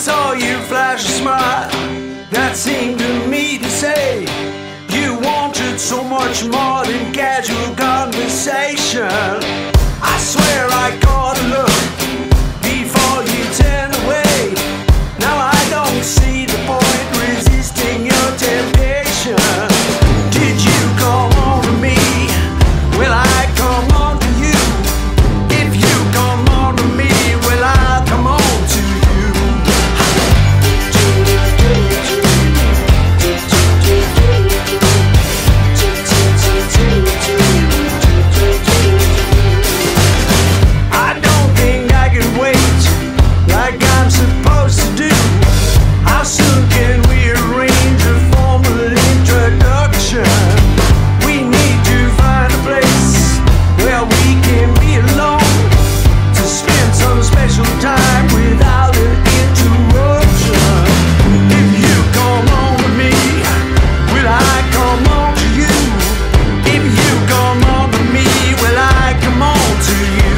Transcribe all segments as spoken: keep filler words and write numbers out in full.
saw you flash a smile that seemed to me to say you wanted so much more than casual conversation. I swear I caught a look before you turned away. Now I don't see the point resisting your temptation. Did you come on to me? Will I come on to you? If you come on to me, will I come on to you? I don't think I can wait like I'm supposed to do. How soon can we arrange a formal introduction? We need to find a place where we can be alone to spend some special time without an interruption. If you come on to me, will I come on to you? If you come on to me, will I come on to you?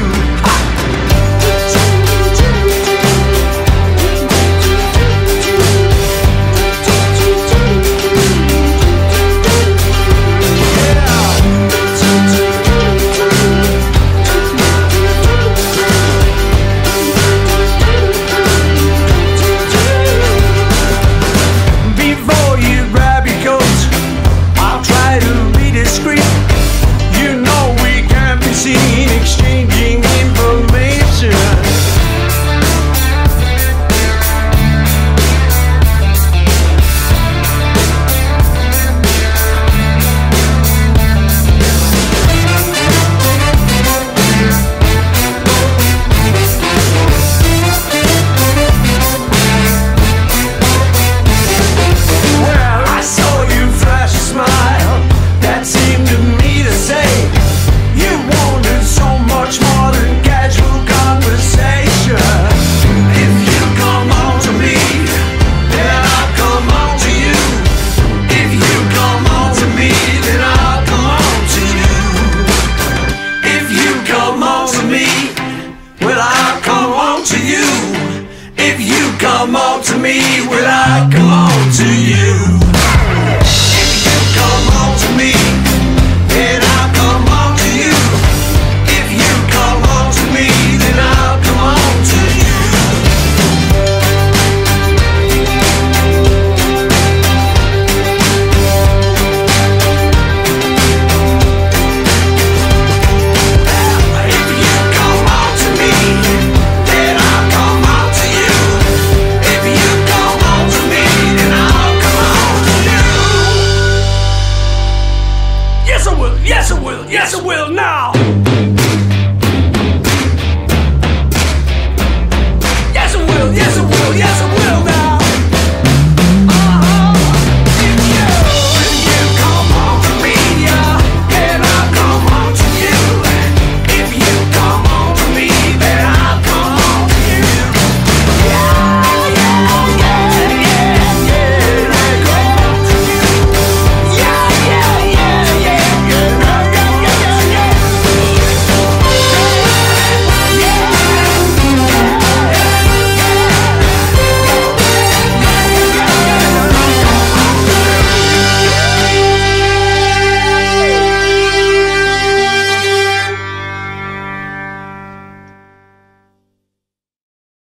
Before you grab your coat, I'll try to be discreet. You know we can't be seen exchanging information. Well, I saw you flash a smile that seemed to me to say you wanted so much more than casual conversation. If you come on to me, then I'll come on to you. If you come on to me, then I'll come on to you. If you come on to me, well, I'll come on to you. If you come on to me, will I come on to you? If you come on to me, then I'll come on to you. If you come on to me, then I'll come on to you. If you come on to me, then I'll come on to you. If you come on to me, then I'll come on to you. Yes, I will. Yes, I will. Yes, I will now. Yes, I will. Yes, I will. Yes, I will.